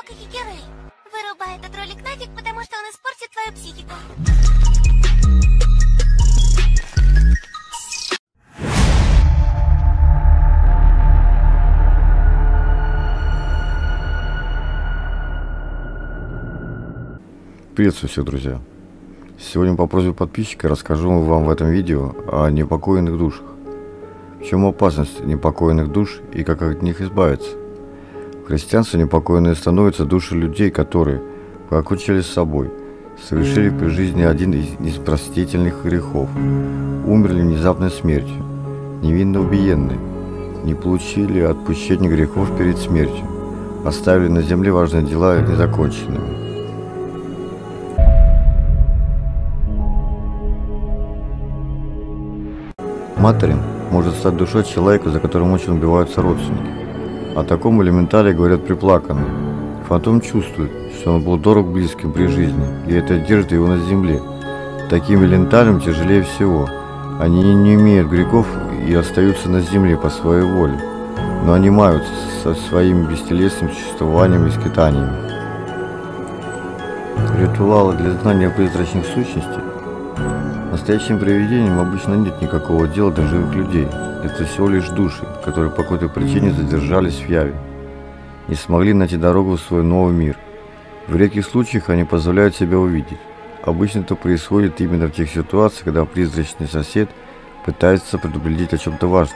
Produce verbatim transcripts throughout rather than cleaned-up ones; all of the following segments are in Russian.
как и Герей. Вырубай этот ролик нафиг, потому что он испортит твою психику. Приветствую всех, друзья! Сегодня по просьбе подписчика расскажу вам в этом видео о непокойных душах. В чем опасность непокойных душ и как от них избавиться? В христианстве непокойные становятся души людей, которые покончили с собой, совершили при жизни один из непростительных грехов, умерли внезапной смертью, невинно убиенные, не получили отпущения грехов перед смертью, оставили на земле важные дела незаконченными. Материн может стать душой человека, за которым очень убиваются родственники. О таком элементале говорят приплаканные. Фантом чувствует, что он был дорог близким при жизни, и это держит его на земле. Таким элементалям тяжелее всего. Они не имеют грехов и остаются на земле по своей воле, но они маются со своим бестелесным существованием и скитаниями. Ритуалы для знания призрачных сущностей. Настоящим привидениям обычно нет никакого дела до живых людей. Это всего лишь души, которые по какой-то причине задержались в яве, не смогли найти дорогу в свой новый мир. В редких случаях они позволяют себя увидеть. Обычно это происходит именно в тех ситуациях, когда призрачный сосед пытается предупредить о чем-то важном.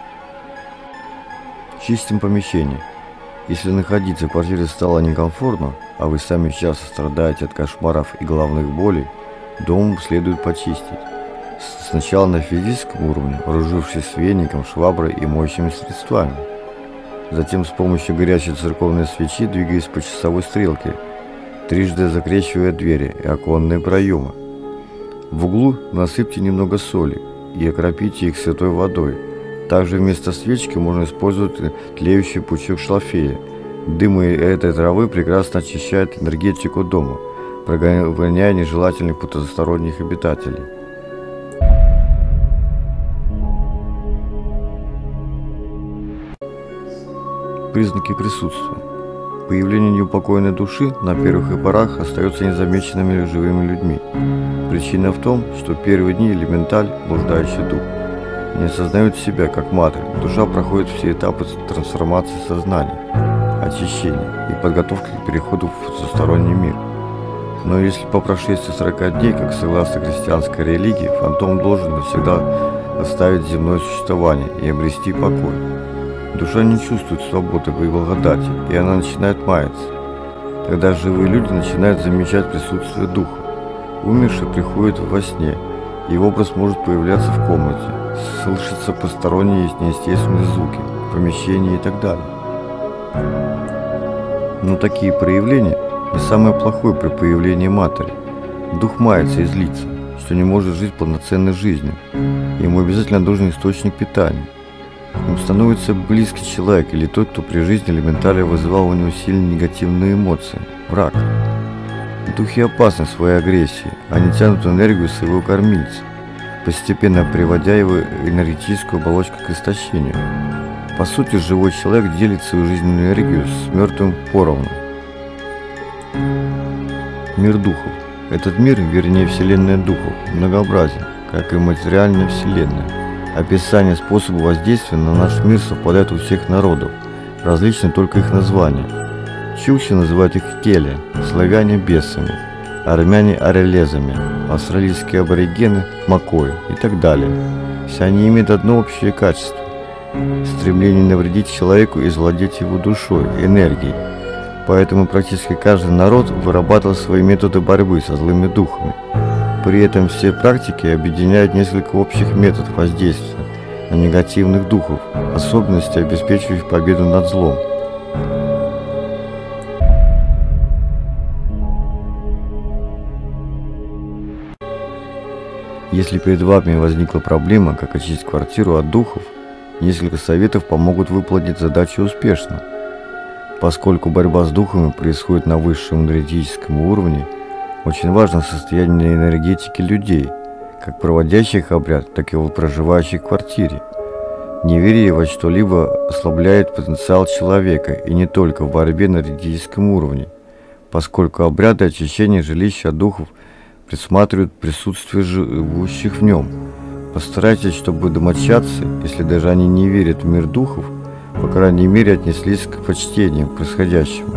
Чистим помещение. Если находиться в квартире стало некомфортно, а вы сами часто страдаете от кошмаров и головных болей, дом следует почистить. Сначала на физическом уровне, вооружившись веником, шваброй и моющими средствами. Затем с помощью горячей церковной свечи, двигаясь по часовой стрелке, трижды закрещивая двери и оконные проемы. В углу насыпьте немного соли и окропите их святой водой. Также вместо свечки можно использовать тлеющий пучок шлафея. Дым этой травы прекрасно очищает энергетику дома, прогоняя нежелательных потусторонних обитателей. Признаки присутствия. Появление неупокоенной души на первых порах остается незамеченными живыми людьми. Причина в том, что в первые дни элементаль, блуждающий дух, не осознает себя как матерь. Душа проходит все этапы трансформации сознания, очищения и подготовки к переходу в потусторонний мир. Но если по прошествии сорока дней, как согласно христианской религии, фантом должен навсегда оставить земное существование и обрести покой. Душа не чувствует свободы и благодати, и она начинает маяться. Тогда живые люди начинают замечать присутствие духа. Умерший приходит во сне, его образ может появляться в комнате, слышатся посторонние неестественные звуки, в помещении и так далее. Но такие проявления не самое плохое при появлении матери. Дух мается и злится, что не может жить полноценной жизнью. Ему обязательно нужен источник питания. Им становится близкий человек или тот, кто при жизни элементарно вызывал у него сильные негативные эмоции – враг. Духи опасны своей агрессией, они тянут энергию своего кормильца, постепенно приводя его энергетическую оболочку к истощению. По сути, живой человек делит свою жизненную энергию с мертвым поровну. Мир духов. Этот мир, вернее вселенная духов, многообразен, как и материальная вселенная. Описание способа воздействия на наш мир совпадает у всех народов, различны только их названия. Чукчи называют их келе, славяне бесами, армяне орелезами, австралийские аборигены макой и так далее. Все они имеют одно общее качество – стремление навредить человеку и завладеть его душой, энергией. Поэтому практически каждый народ вырабатывал свои методы борьбы со злыми духами. При этом все практики объединяют несколько общих методов воздействия на негативных духов, особенности, обеспечивающих победу над злом. Если перед вами возникла проблема, как очистить квартиру от духов, несколько советов помогут выполнить задачу успешно. Поскольку борьба с духами происходит на высшем энергетическом уровне, очень важно состояние энергетики людей, как проводящих обряд, так и проживающих в квартире. Неверие во что-либо ослабляет потенциал человека, и не только в борьбе на энергетическом уровне, поскольку обряды очищения жилища духов предусматривают присутствие живущих в нем. Постарайтесь, чтобы домочадцы, если даже они не верят в мир духов, по крайней мере отнеслись к почтению к происходящему.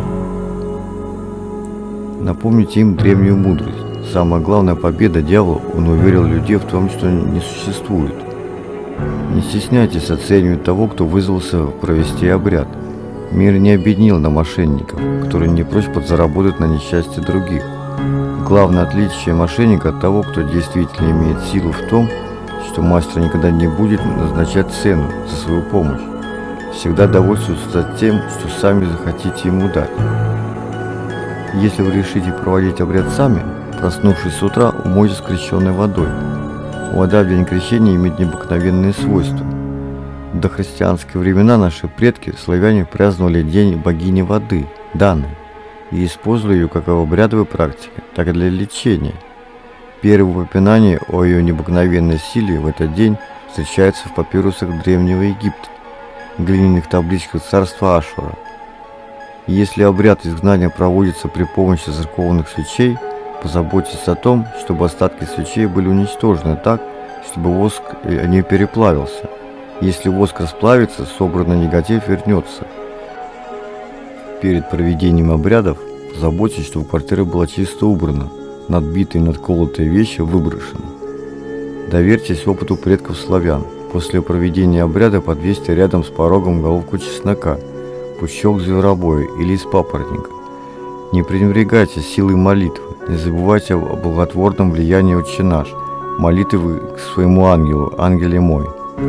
Напомните им древнюю мудрость. Самая главная победа дьявола, он уверил людей в том, что не существует. Не стесняйтесь оценивать того, кто вызвался провести обряд. Мир не объединил на мошенников, которые не прочь подзаработать на несчастье других. Главное отличие мошенника от того, кто действительно имеет силу, в том, что мастер никогда не будет назначать цену за свою помощь. Всегда довольствуются тем, что сами захотите ему дать. Если вы решите проводить обряд сами, проснувшись с утра, умойтесь крещенной водой. Вода в день крещения имеет необыкновенные свойства. В дохристианские времена наши предки, славяне, праздновали день богини воды, Даны, и использовали ее как в обрядовой практике, так и для лечения. Первое упоминание о ее необыкновенной силе в этот день встречается в папирусах Древнего Египта, глиняных табличках царства Ашура. Если обряд изгнания проводится при помощи церковных свечей, позаботьтесь о том, чтобы остатки свечей были уничтожены так, чтобы воск не переплавился. Если воск расплавится, собранный негатив вернется. Перед проведением обрядов позаботьтесь, чтобы квартира была чисто убрана, надбитые и надколотые вещи выброшены. Доверьтесь опыту предков славян. После проведения обряда подвесьте рядом с порогом головку чеснока, пучок зверобоя или из папоротника. Не пренебрегайте силой молитвы, не забывайте о благотворном влиянии «Отче наш», молитвы к своему ангелу, ангеле мой.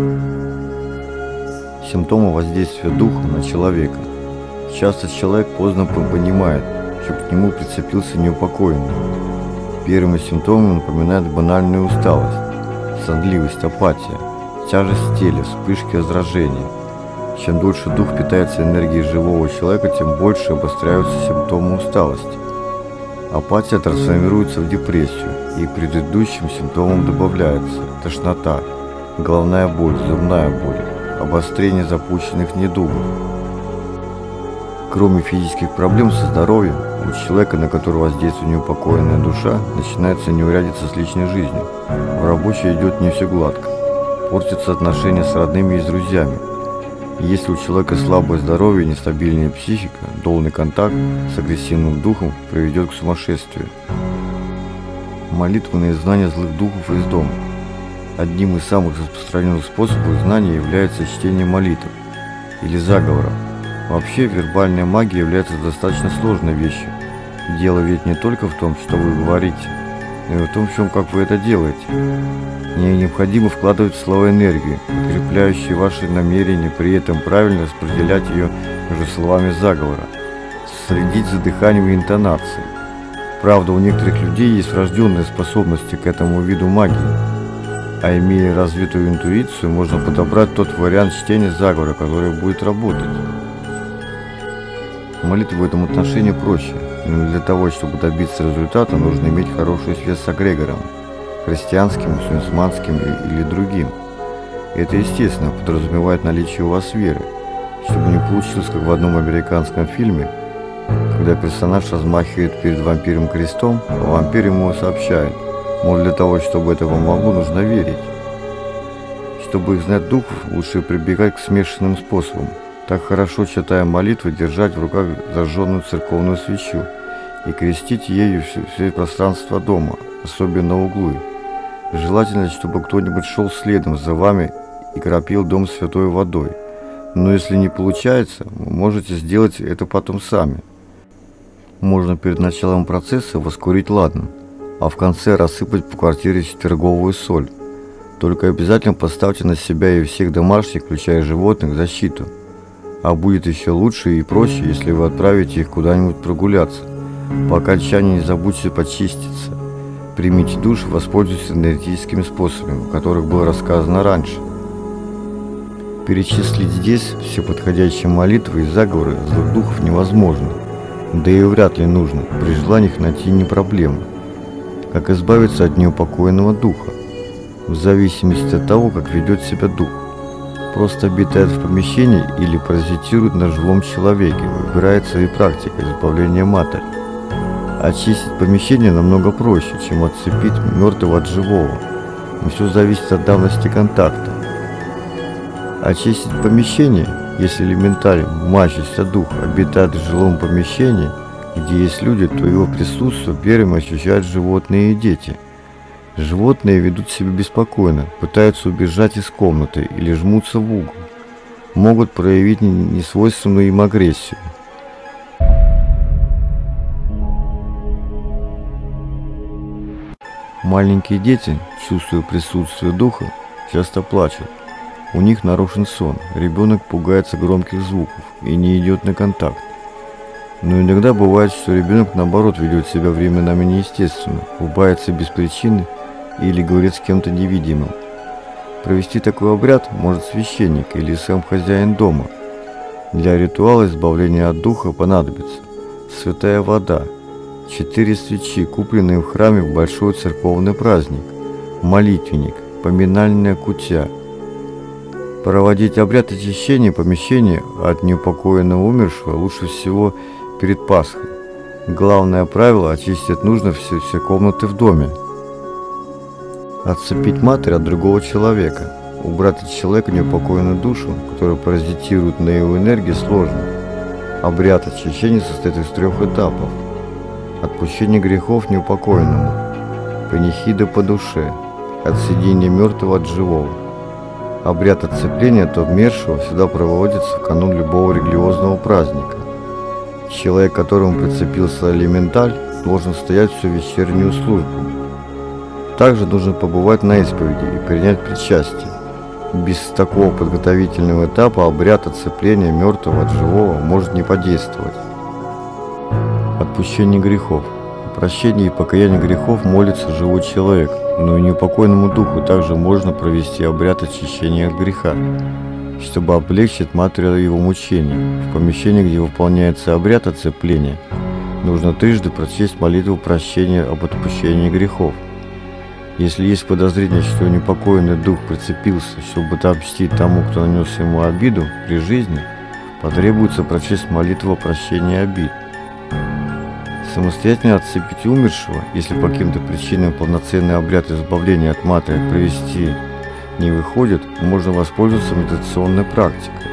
Симптомы воздействия духа на человека. Часто человек поздно понимает, что к нему прицепился неупокоенный. Первыми симптомами напоминают банальную усталость, сонливость, апатия, тяжесть в теле, вспышки раздражения. Чем дольше дух питается энергией живого человека, тем больше обостряются симптомы усталости. Апатия трансформируется в депрессию, и к предыдущим симптомам добавляется тошнота, головная боль, зубная боль, обострение запущенных недугов. Кроме физических проблем со здоровьем, у человека, на которого воздействует неупокоенная душа, начинается неурядица с личной жизнью. В рабочей идет не все гладко. Портятся отношения с родными и с друзьями. И если у человека слабое здоровье и нестабильная психика, долгий контакт с агрессивным духом приведет к сумасшествию. Молитвенное изгнание злых духов из дома. Одним из самых распространенных способов изгнания является чтение молитв или заговоров. Вообще, вербальная магия является достаточно сложной вещью. Дело ведь не только в том, что вы говорите, но и в том, в чем как вы это делаете. Мне необходимо вкладывать в слова энергию, укрепляющую ваши намерения, при этом правильно распределять ее между словами заговора, следить за дыханием и интонацией. Правда, у некоторых людей есть врожденные способности к этому виду магии, а имея развитую интуицию, можно подобрать тот вариант чтения заговора, который будет работать. Молитва в этом отношении проще, но для того, чтобы добиться результата, нужно иметь хорошую связь с эгрегором, христианским, мусульманским или другим. Это, естественно, подразумевает наличие у вас веры, чтобы не получилось, как в одном американском фильме, когда персонаж размахивает перед вампиром крестом, а вампир ему сообщает, мол, для того, чтобы это помогло, нужно верить. Чтобы изгнать духов, лучше прибегать к смешанным способам. Так хорошо, читая молитвы, держать в руках зажженную церковную свечу и крестить ею все, все пространство дома, особенно углы. Желательно, чтобы кто-нибудь шел следом за вами и кропил дом святой водой. Но если не получается, вы можете сделать это потом сами. Можно перед началом процесса воскурить ладан, а в конце рассыпать по квартире четверговую соль. Только обязательно поставьте на себя и всех домашних, включая животных, защиту. А будет еще лучше и проще, если вы отправите их куда-нибудь прогуляться. По окончании не забудьте почиститься. Примите душ и воспользуйтесь энергетическими способами, о которых было рассказано раньше. Перечислить здесь все подходящие молитвы и заговоры злых духов невозможно. Да и вряд ли нужно, при желании их найти не проблема. Как избавиться от неупокоенного духа? В зависимости от того, как ведет себя дух. просто обитает в помещении или паразитирует на живом человеке, выбирается и практика избавления матери. Очистить помещение намного проще, чем отцепить мертвого от живого. Но все зависит от давности контакта. Очистить помещение, если элементарь, мачащийся дух, обитает в жилом помещении, где есть люди, то его присутствие первым ощущают животные и дети. Животные ведут себя беспокойно, пытаются убежать из комнаты или жмутся в угол. Могут проявить несвойственную им агрессию. Маленькие дети, чувствуя присутствие духа, часто плачут. У них нарушен сон, ребенок пугается громких звуков и не идет на контакт. Но иногда бывает, что ребенок наоборот ведет себя временами неестественно, улыбается без причины или говорит с кем-то невидимым. Провести такой обряд может священник или сам хозяин дома. Для ритуала избавления от духа понадобится святая вода, четыре свечи, купленные в храме в большой церковный праздник, молитвенник, поминальная кутя. Проводить обряд очищения помещения от неупокоенного умершего лучше всего перед Пасхой. Главное правило – очистить нужно все, все комнаты в доме. Отцепить матерь от другого человека. Убрать от человека неупокоенную душу, которая паразитирует на его энергии, сложно. Обряд очищения состоит из трех этапов. Отпущение грехов неупокоенному, панихида по душе, отсоединение мертвого от живого. Обряд отцепления от умершего всегда проводится в канун любого религиозного праздника. Человек, к которому прицепился элементаль, должен стоять всю вечернюю службу. Также нужно побывать на исповеди и принять причастие. Без такого подготовительного этапа обряд отцепления мертвого от живого может не подействовать. Отпущение грехов. О прощении и покаянии грехов молится живой человек, но и неупокоенному духу также можно провести обряд очищения от греха, чтобы облегчить материал его мучений. В помещении, где выполняется обряд отцепления, нужно трижды прочесть молитву прощения об отпущении грехов. Если есть подозрение, что неупокоенный дух прицепился, чтобы отомстить тому, кто нанес ему обиду при жизни, потребуется прочесть молитву о прощении обид. Самостоятельно отцепить умершего, если по каким-то причинам полноценный обряд избавления от матери провести не выходит, можно воспользоваться медитационной практикой.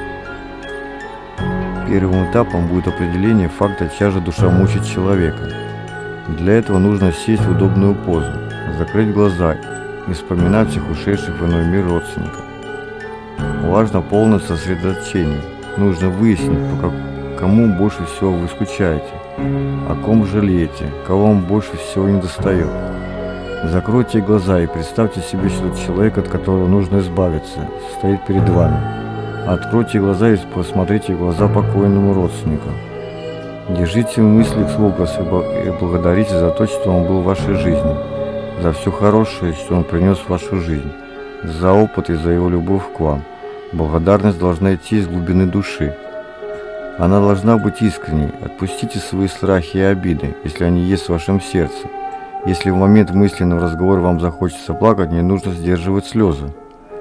Первым этапом будет определение факта, чья же душа мучит человека. Для этого нужно сесть в удобную позу, закрыть глаза и вспоминать всех ушедших в иной мир родственников. Важно полное сосредоточение. Нужно выяснить, по кому больше всего вы скучаете, о ком жалеете, кого вам больше всего недостает. Закройте глаза и представьте себе, что человек, от которого нужно избавиться, стоит перед вами. Откройте глаза и посмотрите в глаза покойному родственнику. Держите в мыслях образ и благодарите за то, что он был в вашей жизни, за все хорошее, что он принес в вашу жизнь, за опыт и за его любовь к вам. Благодарность должна идти из глубины души. Она должна быть искренней. Отпустите свои страхи и обиды, если они есть в вашем сердце. Если в момент мысленного разговора вам захочется плакать, не нужно сдерживать слезы.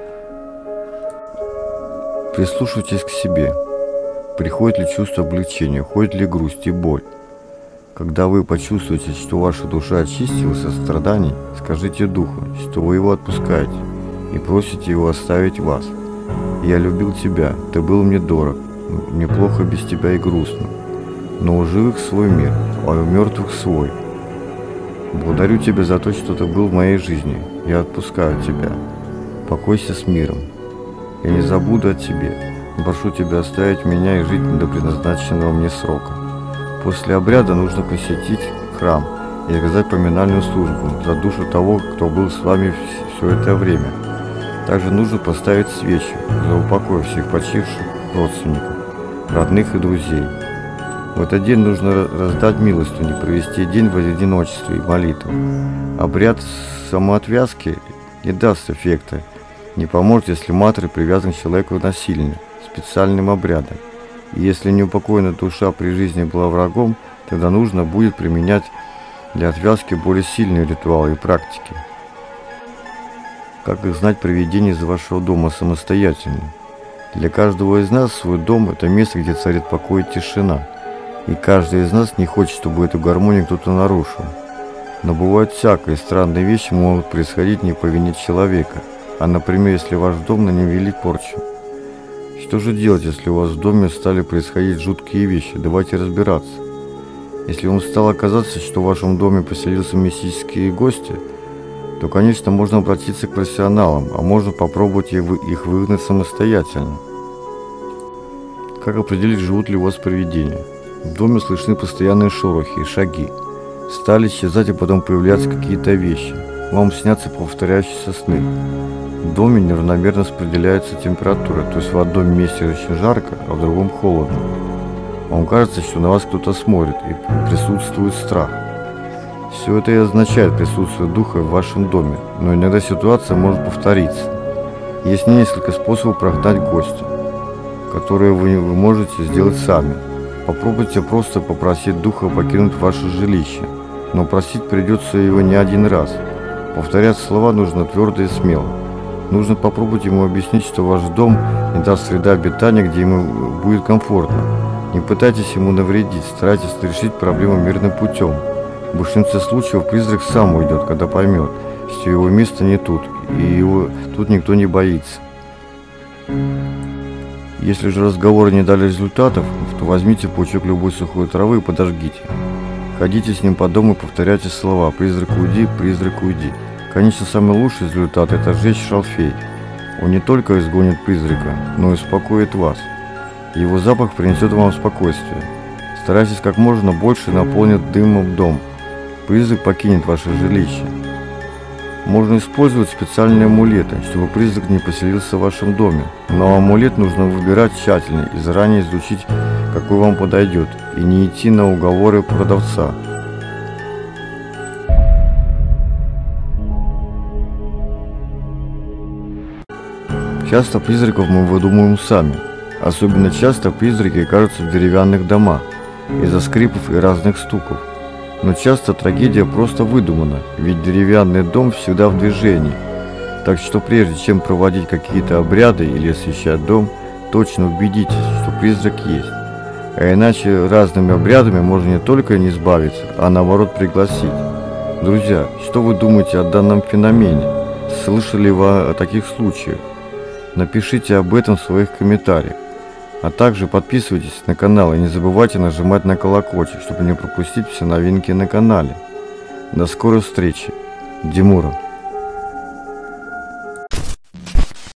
Прислушайтесь к себе. Приходит ли чувство облегчения, уходит ли грусть и боль? Когда вы почувствуете, что ваша душа очистилась от страданий, скажите духу, что вы его отпускаете, и просите его оставить вас. «Я любил тебя, ты был мне дорог, мне плохо без тебя и грустно, но у живых свой мир, а у мертвых свой. Благодарю тебя за то, что ты был в моей жизни, я отпускаю тебя. Покойся с миром. Я не забуду о тебе, прошу тебя оставить меня и жить до предназначенного мне срока». После обряда нужно посетить храм и оказать поминальную службу за душу того, кто был с вами все это время. Также нужно поставить свечи за упокой всех почивших родственников, родных и друзей. В этот день нужно раздать милостыню, провести день в одиночестве и молитву. Обряд самоотвязки не даст эффекта, не поможет, если матерь привязан к человеку насильно, специальным обрядом. И если неупокоенная душа при жизни была врагом, тогда нужно будет применять для отвязки более сильные ритуалы и практики. Как изгнать привидение из вашего дома самостоятельно? Для каждого из нас свой дом – это место, где царит покой и тишина. И каждый из нас не хочет, чтобы эту гармонию кто-то нарушил. Но бывает всякое, и странные вещи могут происходить не по вине человека. А, например, если ваш дом на нем вели порчу. Что же делать, если у вас в доме стали происходить жуткие вещи? Давайте разбираться. Если вам стало казаться, что в вашем доме поселился мистические гости, то, конечно, можно обратиться к профессионалам, а можно попробовать их выгнать самостоятельно. Как определить, живут ли у вас привидения? В доме слышны постоянные шорохи и шаги. Стали исчезать, а потом появляться какие-то вещи. Вам снятся повторяющиеся сны. В доме неравномерно распределяется температура, то есть в одном месте очень жарко, а в другом холодно. Вам кажется, что на вас кто-то смотрит, и присутствует страх. Все это и означает присутствие духа в вашем доме, но иногда ситуация может повториться. Есть несколько способов прогнать гостя, которые вы, вы можете сделать сами. Попробуйте просто попросить духа покинуть ваше жилище, но просить придется его не один раз. Повторять слова нужно твердо и смело. Нужно попробовать ему объяснить, что ваш дом – не та среда обитания, где ему будет комфортно. Не пытайтесь ему навредить, старайтесь решить проблему мирным путем. В большинстве случаев призрак сам уйдет, когда поймет, что его место не тут, и его тут никто не боится. Если же разговоры не дали результатов, то возьмите пучок любой сухой травы и подожгите. Ходите с ним по дому и повторяйте слова «призрак уйди, призрак уйди». Конечно, самый лучший результат – это сжечь шалфей. Он не только изгонит призрака, но и успокоит вас. Его запах принесет вам спокойствие. Старайтесь как можно больше наполнить дымом дом. Призрак покинет ваше жилище. Можно использовать специальные амулеты, чтобы призрак не поселился в вашем доме. Но амулет нужно выбирать тщательно и заранее изучить, какой вам подойдет, и не идти на уговоры продавца. Часто призраков мы выдумываем сами. Особенно часто призраки кажутся в деревянных домах из-за скрипов и разных стуков. Но часто трагедия просто выдумана, ведь деревянный дом всегда в движении. Так что прежде чем проводить какие-то обряды или освещать дом, точно убедитесь, что призрак есть. А иначе разными обрядами можно не только не избавиться, а наоборот пригласить. Друзья, что вы думаете о данном феномене? Слышали вы о таких случаях? Напишите об этом в своих комментариях. А также подписывайтесь на канал и не забывайте нажимать на колокольчик, чтобы не пропустить все новинки на канале. До скорой встречи. Димура.